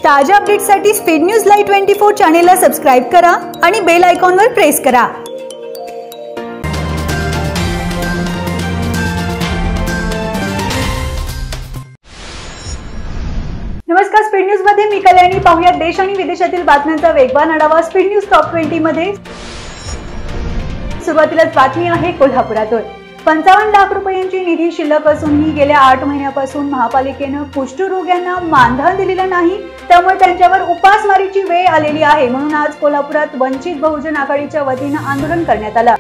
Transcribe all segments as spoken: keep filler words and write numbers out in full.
ताज्या अपडेट्ससाठी speed news live twenty four चॅनेलला सबस्क्राइब करा आणि बेल आयकॉनवर प्रेस करा। नमस्कार, स्पीड न्यूज मध्ये मी कल्याणी। पाहूया देश आणि विदेशातील बातम्यांचा वेगवान आढावा स्पीड न्यूज टॉप वीस मध्ये। सुरुवातीलाच बातमी आहे कोल्हापुरातून। पंचावन्न लाख रुपयांची निधी शिल्लक असूनही गेल्या आठ महिन्यापासून महापालिकेने कुष्ठरोग्यांना मानधन दिलेलं नाही, त्यामुळे त्यांच्यावर उपासमारीची वेळ आलेली आहे। म्हणून आज कोल्हापुरात वंचित बहुजन आघाडीच्या वतीने आंदोलन करण्यात आलं।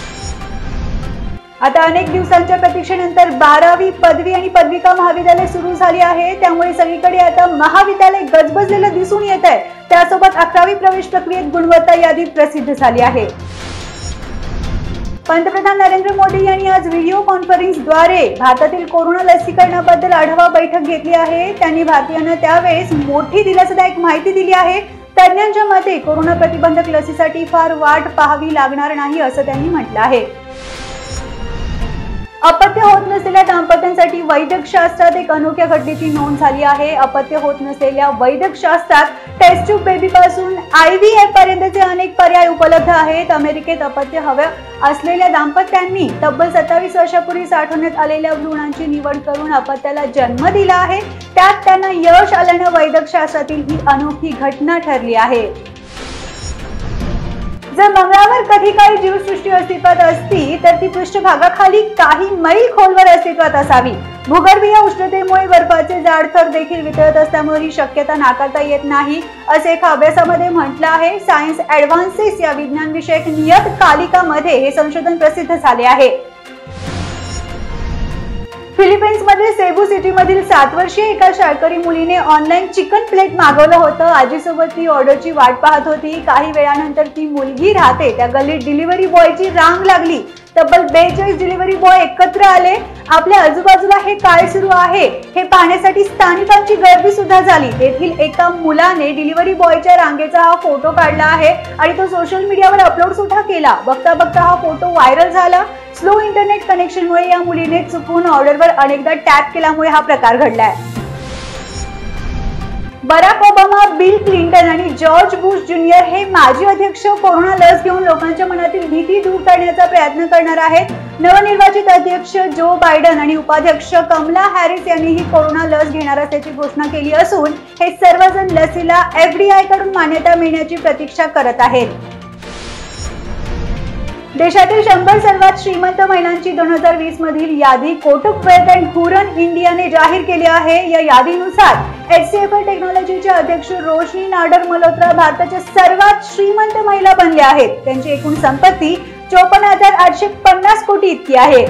आता अनेक दिवसांच्या प्रतीक्षेनंतर बारावी पदवी आणि पदविका महाविद्यालय सुरू झाली आहे, त्यामुळे सगळीकडे आता महाविद्यालय गजबजलेलं दिसून येत आहे। त्यासोबत अकरावी प्रवेश प्रक्रियेत गुणवत्ता यादी प्रसिद्ध झाली आहे। पंतप्रधान नरेंद्र मोदी यांनी आज व्हिडिओ कॉन्फरन्सद्वारे भारतातील कोरोना लसीकरणाबद्दल आढावा बैठक घेतली आहे। त्यांनी भारतीयांना त्यावेळेस मोठी दिलासादायक माहिती दिली आहे। तज्ञांच्या मते कोरोना प्रतिबंधक लसीसाठी फार वाट पाहावी लागणार नाही असं त्यांनी म्हटलं आहे। अपत्य होत नसलेल्या दाम्पत्यांसाठी वैद्यक शास्त्रात एक अनोख्या घटनेची नोंद झाली आहे। अपत्य होत नसलेल्या वैद्यक शास्त्रात टेस्ट ट्यूब बेबी पासून आयव्हीएफ पर्यंतचे अनेक पर्याय उपलब्ध आहेत। अमेरिकेत अपत्य हवे असलेल्या दाम्पत्यांनी तब्बल सत्तावीस वर्षापूर्वी साठवण्यात आलेल्या भ्रूणांची निवड करून अपत्याला जन्म दिला आहे। त्यात त्यांना यश आल्यानं वैद्यक शास्त्रातील ही अनोखी घटना ठरली आहे। जर मंगळावर कधी काही जीवसृष्टी अस्तित्वात असती तर ती पृष्ठभागाखाली काही मैल खोलवर अस्तित्वात असावी। भूगर्भीय उष्णतेमुळे बर्फाचे जाड थर देखील वितळत असल्यामुळे ही शक्यता नाकारता येत नाही असे एका अभ्यासामध्ये म्हटलं आहे। सायन्स ॲडव्हान्सेस या विज्ञान विषयक नियतकालिकामध्ये हे संशोधन प्रसिद्ध झाले आहे। फिलिपाईन्स मध्ये सेबू सिटी मधील सात वर्षीय एका शाळकरी मुलीने ऑनलाईन चिकन प्लेट मागवलं होतं। आजीसोबत ती ऑर्डरची वाट पाहत होती। काही वेळानंतर ती मुलगी राहते त्या गल्लीत डिलिव्हरी बॉयची रांग लागली। तब्बल बेचाळीस डिलिव्हरी बॉय एकत्र आले। आपल्या आजूबाजूला हे काय सुरू आहे हे पाहण्यासाठी स्थानिकांची गर्दी सुद्धा झाली। तेथील एका मुलाने डिलिव्हरी बॉयच्या रांगेचा हा फोटो काढला आहे आणि तो सोशल मीडियावर अपलोड सुद्धा केला। बघता बघता हा फोटो व्हायरल झाला। स्लो इंटरनेट कनेक्शनमुळे या मुलीने चुकून ऑर्डरवर अनेकदा टॅप केल्यामुळे हा प्रकार घडलाय। बराक ओबामा, बिल क्लिंटन आणि जॉर्ज बुश ज्युनियर हे माजी अध्यक्ष कोरोना लस घेऊन लोकांच्या मनातील भीती दूर करण्याचा प्रयत्न करणार आहेत। नवनिर्वाचित अध्यक्ष जो बायडन आणि उपाध्यक्ष कमला हॅरिस यांनीही कोरोना लस घेणार असल्याची घोषणा केली असून हे सर्वजण लसीला एफडीआय कडून मान्यता मिळण्याची प्रतीक्षा करत आहेत। देशातील शंभर सर्वात श्रीमंत महिलांची दोन हजार वीस मधील यादी कोटक वेल्थ अँड हुरन इंडियाने जाहीर केली आहे। या यादीनुसार एचसीएफएल टेक्नॉलॉजीच्या अध्यक्ष रोशनी नाडर मल्होत्रा भारताच्या सर्वात श्रीमंत महिला बनल्या आहेत। त्यांची एकूण संपत्ती चोपन्न हजार आठशे पन्नास कोटी इतकी आहे।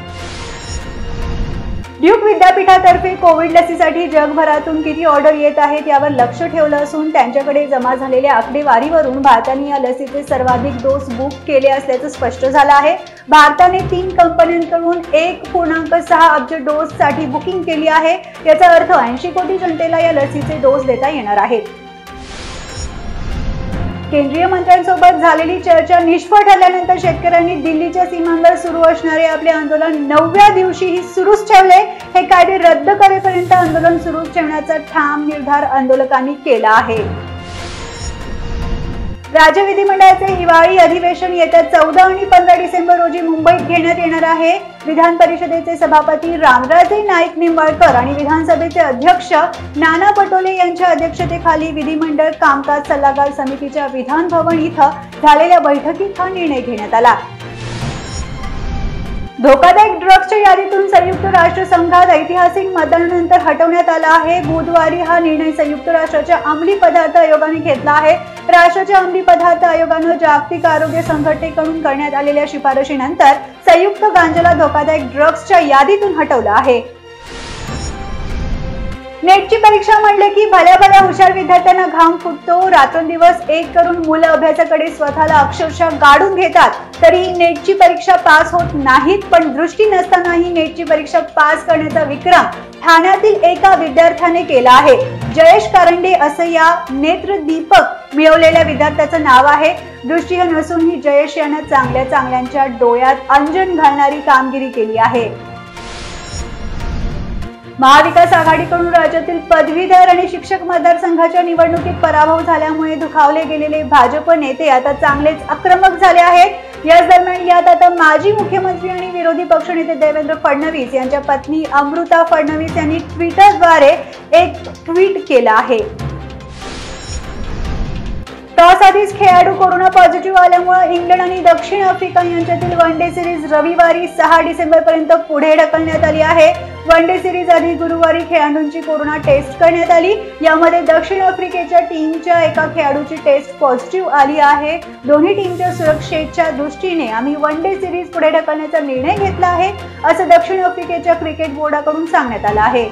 ड्यूक विद्यापीठातर्फे कोविड लसीसाठी जगभरातून किती ऑर्डर येत आहेत यावर लक्ष ठेवलं असून त्यांच्याकडे जमा झालेल्या आकडेवारीवरून भारताने या लसीचे सर्वाधिक डोस बुक केले असल्याचं स्पष्ट झालं आहे। भारताने तीन कंपन्यांकडून एक पूर्णांक सहा अब्ज डोस साठी बुकिंग केली आहे। याचा अर्थ ऐंशी कोटी जनतेला या लसीचे डोस देता येणार आहेत। केंद्रीय मंत्र्यांसोबत झालेली चर्चा निष्फळ ठरल्यानंतर शेतकऱ्यांनी दिल्लीच्या सीमांवर सुरू असणारे आपले आंदोलन नवव्या दिवशीही सुरूच ठेवले। हे कायदे रद्द करेपर्यंत आंदोलन सुरूच ठेवण्याचा ठाम निर्धार आंदोलकांनी केला आहे। राज्य विधिमंडळाचे हिवाळी अधिवेशन येत्या चौदा आणि पंधरा डिसेंबर रोजी मुंबईत घेण्यात येणार आहे। विधान परिषदेचे सभापती रामराजे नाईक निंबाळकर आणि विधानसभेचे अध्यक्ष नाना पटोले यांच्या अध्यक्षतेखाली विधिमंडळ कामकाज सल्लागार समितीच्या विधान भवन इथं झालेल्या बैठकीत हा निर्णय घेण्यात आला। धोकादायक ड्रग्सच्या यादीतून संयुक्त राष्ट्र संघात ऐतिहासिक मतदानानंतर हटवण्यात आला आहे। बुधवारी हा निर्णय संयुक्त राष्ट्राच्या अंमली पदार्थ आयोगाने घेतला आहे। राष्ट्राच्या अंमली पदार्थ आयोगाने जागतिक आरोग्य संघटनेकडून करण्यात आलेल्या शिफारशीनंतर संयुक्त गांजाला धोकादायक ड्रग्सच्या यादीतून हटवलं आहे। नेटची परीक्षा म्हणले की भल्या भल्या हुशार विद्यार्थ्यांना घाम फुटतो। रात्रंदिवस एक करून मुलं अभ्यासाकडे स्वतःला अक्षरशः गाडून घेतात तरी नेटची परीक्षा पास होत नाहीत। पण दृष्टी नसतानाही नेटची परीक्षा पास करण्याचा विक्रम ठाण्यातील एका विद्यार्थ्याने केला आहे। जयेश कारंडे असं या नेत्रदीपक मिळवलेल्या विद्यार्थ्याचं नाव आहे। दृष्टीहीन नसूनही जयेश यानं चांगल्या चांगल्यांच्या डोळ्यात अंजन घालणारी कामगिरी केली आहे। महाविकास आघाडीकडून राज्यातील पदवीधर आणि शिक्षक मतदारसंघाच्या निवडणुकीत पराभव झाल्यामुळे दुखावले गेलेले भाजप नेते आता चांगलेच आक्रमक झाले आहेत। याच दरम्यान यात आता माजी मुख्यमंत्री आणि विरोधी पक्षनेते देवेंद्र फडणवीस यांच्या पत्नी अमृता फडणवीस यांनी ट्विटरद्वारे एक ट्विट केलं आहे। टॉस आधीच खेळाडू कोरोना पॉझिटिव्ह आल्यामुळे इंग्लंड आणि दक्षिण आफ्रिका यांच्यातील वन डे सिरीज रविवारी सहा डिसेंबर पर्यंत पुढे ढकलण्यात आली आहे। वन डे सिरीज आधी गुरुवारी खेळाडूंची कोरोना टेस्ट करण्यात आली। यामध्ये दक्षिण आफ्रिकेच्या टीमच्या एका खेळाडूची टेस्ट पॉझिटिव्ह आली आहे। दोन्ही टीमच्या सुरक्षेच्या दृष्टीने आम्ही वन डे सिरीज पुढे ढकलण्याचा निर्णय घेतला आहे, असं दक्षिण आफ्रिकेच्या क्रिकेट बोर्डाकडून सांगण्यात आलं आहे।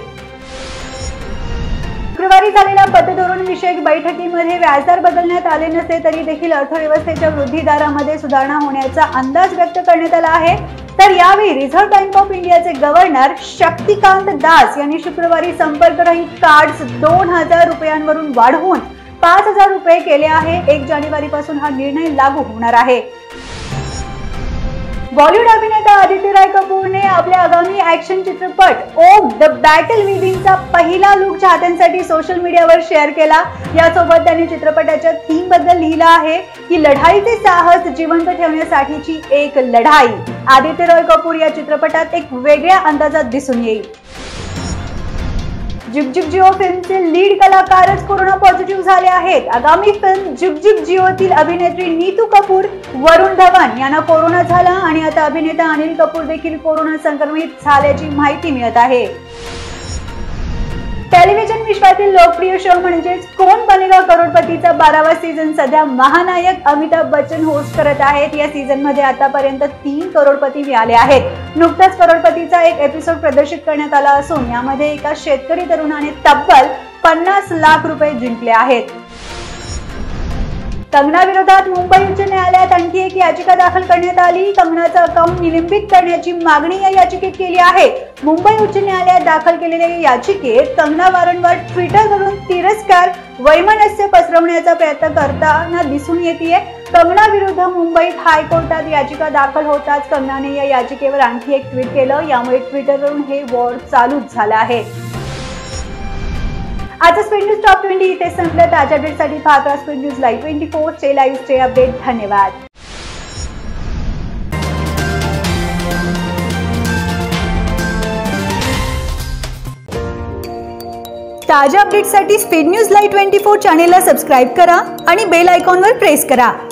शुक्रवारी झालेल्या पतधोरण विषयक बैठकीमध्ये व्याजदर बदलण्यात आले नसले तरी देखील अर्थव्यवस्थेच्या वृद्धी दरामध्ये सुधारणा होण्याचा अंदाज व्यक्त करण्यात आला आहे। तर यावेळी रिझर्व्ह बँक ऑफ इंडियाचे गव्हर्नर शक्तिकांत दास यांनी शुक्रवारी संपर्करहित कार्ड्स दोन हजार रुपयांवरून वाढवून पाच हजार रुपये केले आहे। एक जानेवारी पासून हा निर्णय लागू होणार आहे। बॉलिवूड अभिनेता आदित्य रॉय कपूरने आपल्या आगामी ऍक्शन चित्रपट ओम द बॅटल विदिनचा पहिला लुक चाहत्यांसाठी सोशल मीडियावर शेअर केला। यासोबत त्यांनी चित्रपटाच्या थीम बद्दल लिहिलं आहे की लढाईचे साहस जिवंत ठेवण्यासाठीची एक लढाई। आदित्य रॉय कपूर या चित्रपटात एक वेगळ्या अंदाजात दिसून येईल। जुग जुग जिओ फिल्मचे लीड कलाकारच कोरोना पॉझिटिव्ह झाले आहेत। आगामी फिल्म जुग जुग जिओतील अभिनेत्री नीतू कपूर, वरुण धवन यांना कोरोना झाला आणि आता अभिनेता अनिल कपूर देखील कोरोना संक्रमित झाल्याची माहिती मिळत आहे। टेलिव्हिजन विश्वातील लोकप्रिय शो म्हणजेच कौन बनेगा करोडपतीचा बारावा सीझन सध्या महानायक अमिताभ बच्चन होस्ट करत आहेत। या सीझन मध्ये आतापर्यंत तीन करोडपती मिळाले आहेत। नुकताच करोडपतीचा एक एपिसोड प्रदर्शित करण्यात आला असून यामध्ये एका शेतकरी तरुणाने तब्बल पन्नास लाख रुपये जिंकले आहेत। कंगना विरोधात मुंबई उच्च न्यायालयात आणखी एक याचिका दाखल करण्यात आली। कंगनाचं अकाउंट निलंबित करण्याची मागणी या याचिकेत केली आहे। मुंबई उच्च न्यायालयात दाखल केलेल्या याचिकेत कंगना वारंवार ट्विटरवरून तिरस्कार, वैमनस्य पसरवण्याचा प्रयत्न करताना दिसून येते। कंगना विरुद्ध मुंबईत हायकोर्टात याचिका दाखल होताच कंगनाने या याचिकेवर आणखी एक ट्विट केलं। यामुळे ट्विटरवरून हे वॉर चालूच झालं आहे। आजचा स्पीड न्यूज टॉप ट्वेंटी इथे संपलं। ताज्या अपडेटसाठी पाहत राहा speed news live twenty four. Stay live, stay update. धन्यवाद। ताज्या अपडेटसाठी speed news live twenty four चॅनेलला सबस्क्राईब करा आणि बेल आयकॉनवर प्रेस करा।